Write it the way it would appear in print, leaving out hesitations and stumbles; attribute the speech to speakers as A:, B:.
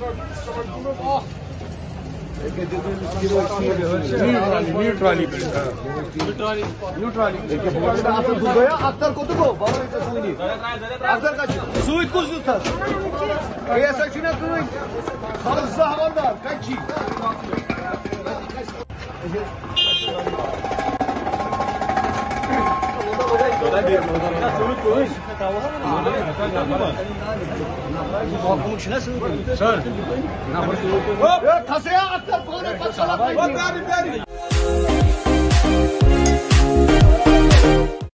A: new trolley Akhtar कोत गो अख्तर का suit कुछ था ऐसा चुना तू हवलदार कच्ची सर